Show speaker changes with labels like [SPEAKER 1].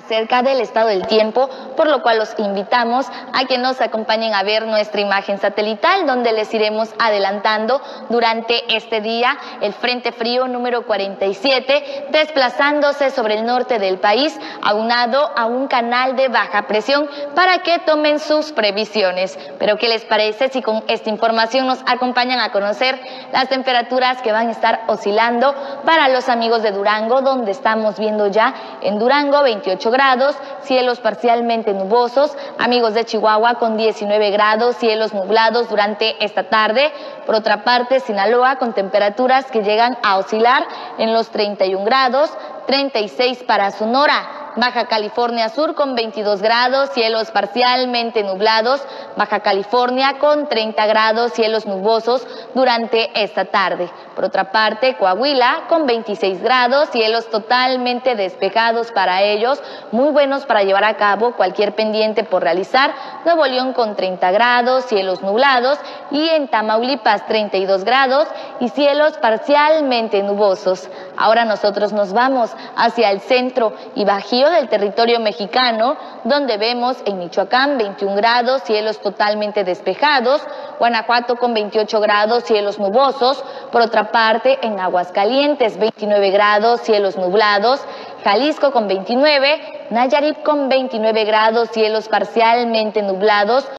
[SPEAKER 1] acerca del estado del tiempo, por lo cual los invitamos a que nos acompañen a ver nuestra imagen satelital, donde les iremos adelantando durante este día el Frente Frío número 47, desplazándose sobre el norte del país, aunado a un canal de baja presión para que tomen sus previsiones. Pero ¿qué les parece si con esta información nos acompañan a conocer las temperaturas que van a estar oscilando para los amigos de Durango, donde estamos viendo ya en Durango 28 grados, cielos parcialmente nubosos, amigos de Chihuahua con 19 grados, cielos nublados durante esta tarde. Por otra parte, Sinaloa con temperaturas que llegan a oscilar en los 31 grados, 36 para Sonora. Baja California Sur con 22 grados, cielos parcialmente nublados. Baja California con 30 grados, cielos nubosos durante esta tarde. Por otra parte, Coahuila con 26 grados, cielos totalmente despejados para ellos, muy buenos para llevar a cabo cualquier pendiente por realizar. Nuevo León con 30 grados, cielos nublados, y en Tamaulipas 32 grados y cielos parcialmente nubosos. Ahora nosotros nos vamos hacia el centro y bajío del territorio mexicano, donde vemos en Michoacán 21 grados, cielos totalmente despejados, Guanajuato con 28 grados, cielos nubosos. Por otra parte, en Aguascalientes 29 grados, cielos nublados, Jalisco con 29, Nayarit con 29 grados, cielos parcialmente nublados.